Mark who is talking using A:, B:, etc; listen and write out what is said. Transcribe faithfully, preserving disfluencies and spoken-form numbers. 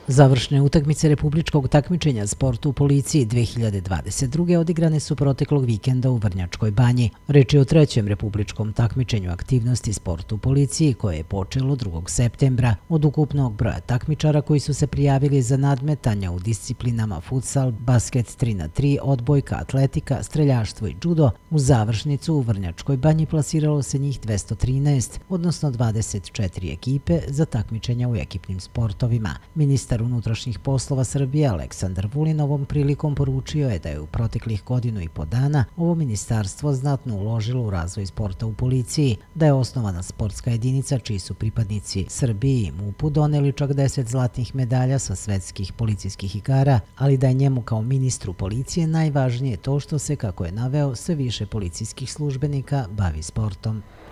A: Završne utakmice republičkog takmičenja sporta u policiji dve hiljade dvadeset druge. odigrane su proteklog vikenda u Vrnjačkoj Banji. Reč je o trećem republičkom takmičenju aktivnosti sporta u policiji koje je počelo drugog septembra. Od ukupnog broja takmičara koji su se prijavili za nadmetanja u disciplinama futsal, basket tri na tri, odbojka, atletika, streljaštvo i džudo, u završnicu u Vrnjačkoj Banji plasiralo se njih dvesta trinaest, odnosno dvadeset četiri ekipe za takmičenja u ekipnim sportovima. Ministar unutrašnjih poslova Srbije Aleksandar Vulin ovom prilikom poručio je da je u proteklih godinu i po dana ovo ministarstvo znatno uložilo u razvoj sporta u policiji, da je osnovana sportska jedinica čiji su pripadnici Srbiji i MUP-u doneli čak deset zlatnih medalja sa svetskih policijskih igara, ali da je njemu kao ministru policije najvažnije to što se, kako je naveo, sve više policijskih službenika bavi sportom.